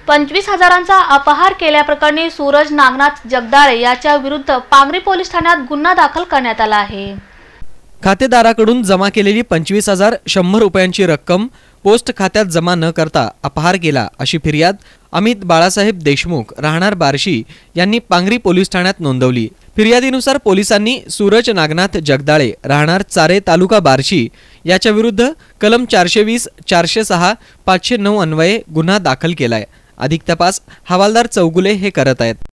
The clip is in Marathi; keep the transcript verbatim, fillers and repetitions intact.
पंचवीस हजारांचा अपहार केल्याप्रकरणी सूरज नागनाथ जगदाळे याच्या विरुद्ध पांगरी पोलीस ठाण्यात गुन्हा दाखल करण्यात आला आहे। खातेदाराकडून जमा केलेली पंचवीस हजार शंभर रुपयांची रक्कम पोस्ट खात्यात जमा न करता अपहार केला अशी फिर्याद अमित बाळासाहेब देशमुख राहणार बार्शी यांनी पांगरी पोलीस ठाण्यात नोंदवली। फिर्यादीनुसार पोलिसांनी सूरज नागनाथ जगदाळे राहणार चारे तालुका बार्शी याच्या विरुद्ध कलम चारशे वीस चारशे सहा पाचशे नऊ अन्वये गुन्हा दाखल केलाय। अधिक तपास हवालदार चौगुले हे करत आहेत।